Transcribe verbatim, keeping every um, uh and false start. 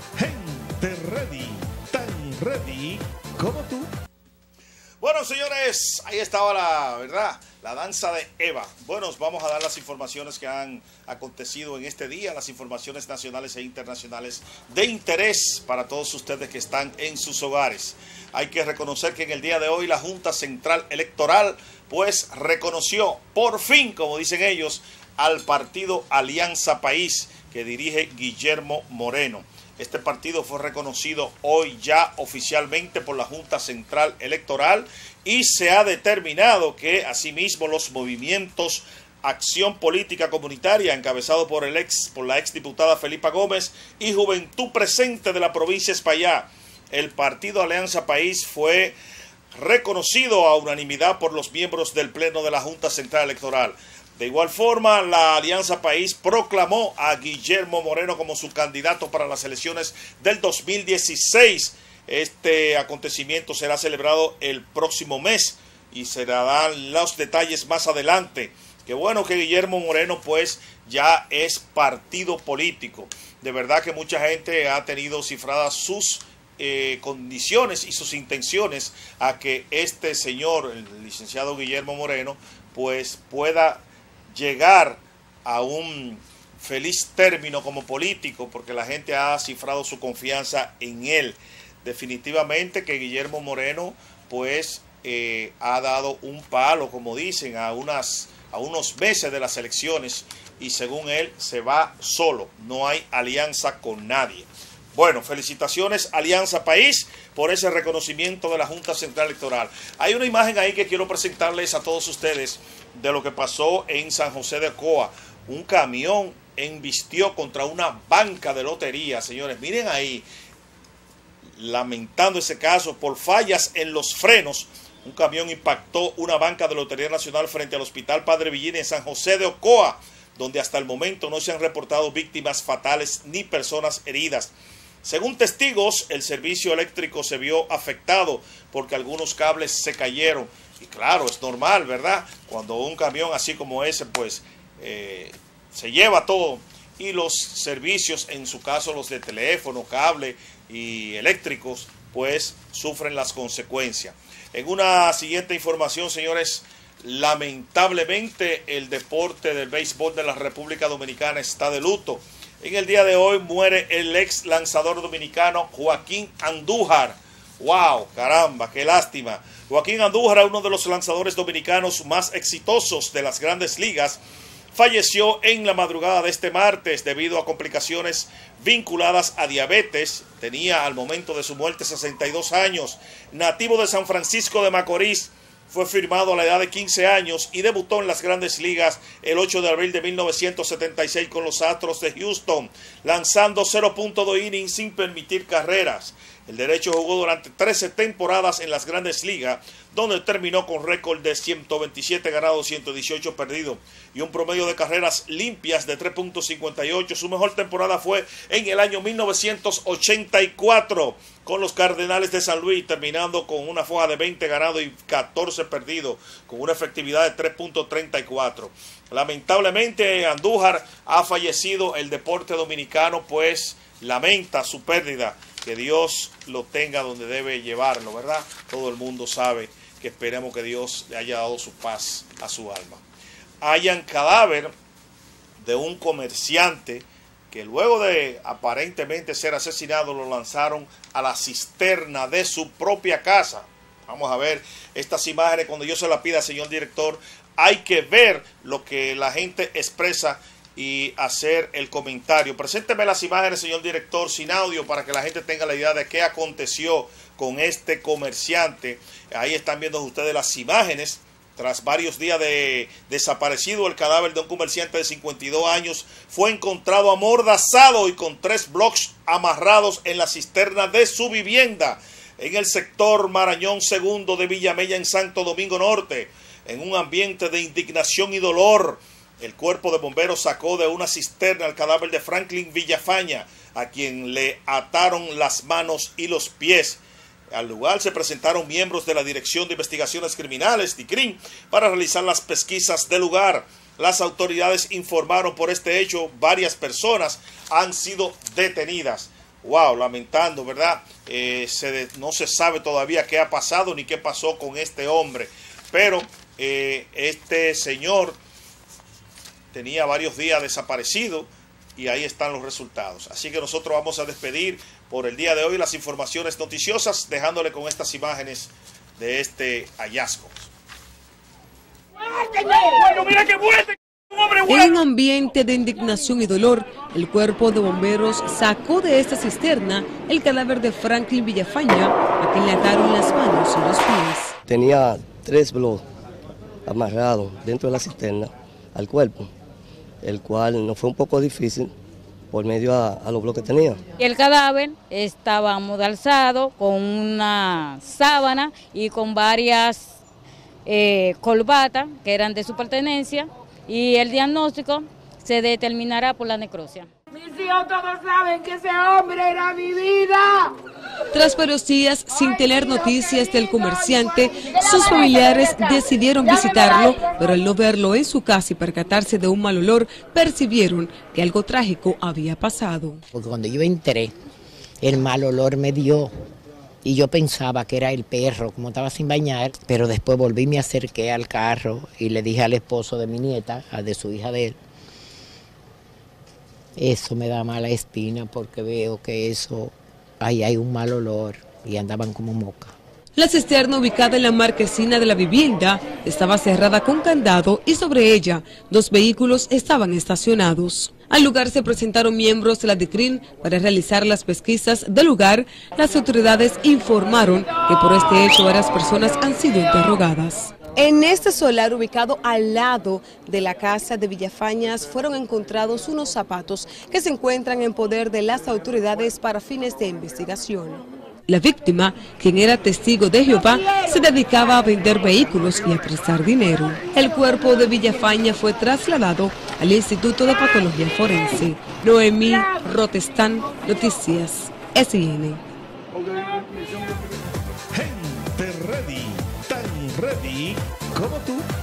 Gente ready, tan ready como tú. Bueno, señores, ahí estaba la verdad, la danza de Eva. Bueno, vamos a dar las informaciones que han acontecido en este día, las informaciones nacionales e internacionales de interés para todos ustedes que están en sus hogares. Hay que reconocer que en el día de hoy la Junta Central Electoral pues reconoció por fin, como dicen ellos, al partido Alianza País que dirige Guillermo Moreno. Este partido fue reconocido hoy ya oficialmente por la Junta Central Electoral y se ha determinado que asimismo los movimientos Acción Política Comunitaria, encabezado por, el ex, por la exdiputada Felipa Gómez, y Juventud Presente de la provincia de Espaillá, el partido Alianza País fue reconocido a unanimidad por los miembros del Pleno de la Junta Central Electoral. De igual forma, la Alianza País proclamó a Guillermo Moreno como su candidato para las elecciones del dos mil dieciséis. Este acontecimiento será celebrado el próximo mes y se darán los detalles más adelante. Qué bueno que Guillermo Moreno pues ya es partido político. De verdad que mucha gente ha tenido cifradas sus eh, condiciones y sus intenciones a que este señor, el licenciado Guillermo Moreno, pues pueda llegar a un feliz término como político, porque la gente ha cifrado su confianza en él. Definitivamente que Guillermo Moreno pues eh, ha dado un palo, como dicen, a, unas, a unos meses de las elecciones, y según él se va solo, no hay alianza con nadie. Bueno, felicitaciones Alianza País por ese reconocimiento de la Junta Central Electoral. Hay una imagen ahí que quiero presentarles a todos ustedes de lo que pasó en San José de Ocoa. Un camión embistió contra una banca de lotería, señores. Miren ahí, lamentando ese caso por fallas en los frenos. Un camión impactó una banca de Lotería Nacional frente al Hospital Padre Villini en San José de Ocoa, donde hasta el momento no se han reportado víctimas fatales ni personas heridas. Según testigos, el servicio eléctrico se vio afectado porque algunos cables se cayeron. Y claro, es normal, ¿verdad? Cuando un camión así como ese, pues, eh, se lleva todo. Y los servicios, en su caso los de teléfono, cable y eléctricos, pues, sufren las consecuencias. En una siguiente información, señores, lamentablemente el deporte del béisbol de la República Dominicana está de luto. En el día de hoy muere el ex lanzador dominicano Joaquín Andújar. ¡Wow! ¡Caramba! ¡Qué lástima! Joaquín Andújar, uno de los lanzadores dominicanos más exitosos de las grandes ligas, falleció en la madrugada de este martes debido a complicaciones vinculadas a diabetes. Tenía al momento de su muerte sesenta y dos años. Nativo de San Francisco de Macorís, fue firmado a la edad de quince años y debutó en las grandes ligas el ocho de abril de mil novecientos setenta y seis con los Astros de Houston, lanzando cero punto dos innings sin permitir carreras. El derecho jugó durante trece temporadas en las grandes ligas, donde terminó con récord de ciento veintisiete ganados, ciento dieciocho perdidos y un promedio de carreras limpias de tres punto cincuenta y ocho. Su mejor temporada fue en el año mil novecientos ochenta y cuatro con los Cardenales de San Luis, terminando con una foja de veinte ganados y catorce perdidos, con una efectividad de tres punto treinta y cuatro. Lamentablemente Andújar ha fallecido. El deporte dominicano pues lamenta su pérdida. Que Dios lo tenga donde debe llevarlo, ¿verdad? Todo el mundo sabe que esperemos que Dios le haya dado su paz a su alma. Hayan cadáver de un comerciante que luego de aparentemente ser asesinado lo lanzaron a la cisterna de su propia casa. Vamos a ver estas imágenes. Cuando yo se las pida, señor director, hay que ver lo que la gente expresa y hacer el comentario. Presénteme las imágenes, señor director, sin audio, para que la gente tenga la idea de qué aconteció con este comerciante. Ahí están viendo ustedes las imágenes. Tras varios días de desaparecido, el cadáver de un comerciante de cincuenta y dos años fue encontrado amordazado y con tres blocks amarrados en la cisterna de su vivienda en el sector Marañón segundo de Villamella, en Santo Domingo Norte. En un ambiente de indignación y dolor, el cuerpo de bomberos sacó de una cisterna el cadáver de Franklin Villafaña, a quien le ataron las manos y los pies. Al lugar se presentaron miembros de la Dirección de Investigaciones Criminales, DICRIM, para realizar las pesquisas del lugar. Las autoridades informaron por este hecho, varias personas han sido detenidas. wow, lamentando, ¿verdad? Eh, se de, no se sabe todavía qué ha pasado ni qué pasó con este hombre, pero eh, este señor tenía varios días desaparecido y ahí están los resultados. Así que nosotros vamos a despedir por el día de hoy las informaciones noticiosas, dejándole con estas imágenes de este hallazgo. Bueno, mira qué muerte. En un ambiente de indignación y dolor, el cuerpo de bomberos sacó de esta cisterna el cadáver de Franklin Villafaña, a quien le ataron las manos y los pies. Tenía tres bloques amarrados dentro de la cisterna al cuerpo, el cual nos fue un poco difícil por medio a, a los bloques que tenía. El cadáver estaba amordazado con una sábana y con varias eh, colbatas que eran de su pertenencia, y el diagnóstico se determinará por la necropsia. Mis hijos todos saben que ese hombre era mi vida. Tras varios días sin tener noticias del comerciante, sus familiares decidieron visitarlo, pero al no verlo en su casa y percatarse de un mal olor, percibieron que algo trágico había pasado. Porque cuando yo entré, el mal olor me dio y yo pensaba que era el perro, como estaba sin bañar, pero después volví, me acerqué al carro y le dije al esposo de mi nieta, al de su hija de él, eso me da mala espina porque veo que eso, ahí hay un mal olor y andaban como mosca. La cisterna, ubicada en la marquesina de la vivienda, estaba cerrada con candado y sobre ella dos vehículos estaban estacionados. Al lugar se presentaron miembros de la DICRIN para realizar las pesquisas del lugar. Las autoridades informaron que por este hecho varias personas han sido interrogadas. En este solar ubicado al lado de la casa de Villafañas fueron encontrados unos zapatos que se encuentran en poder de las autoridades para fines de investigación. La víctima, quien era testigo de Jehová, se dedicaba a vender vehículos y a prestar dinero. El cuerpo de Villafaña fue trasladado al Instituto de Patología Forense. Noemí Rotestán, Noticias S I N. Gente ready, tan ready como tú.